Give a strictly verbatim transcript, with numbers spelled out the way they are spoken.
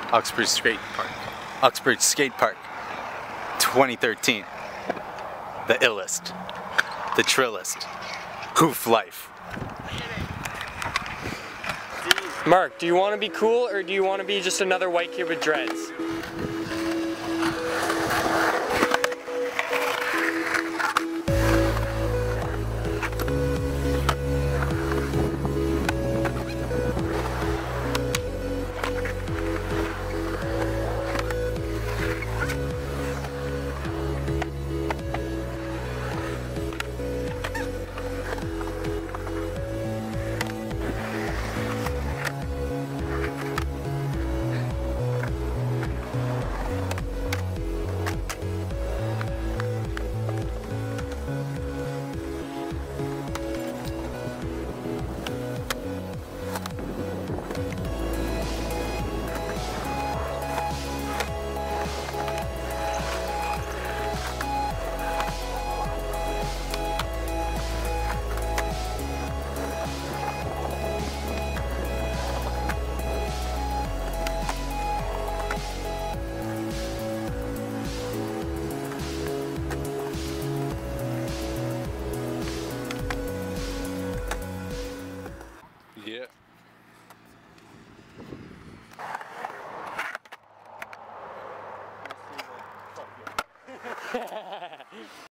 Uxbridge Skate Park. Uxbridge Skate Park. twenty thirteen. The illest. The trillest. Hoof life. Mark, do you want to be cool or do you want to be just another white kid with dreads?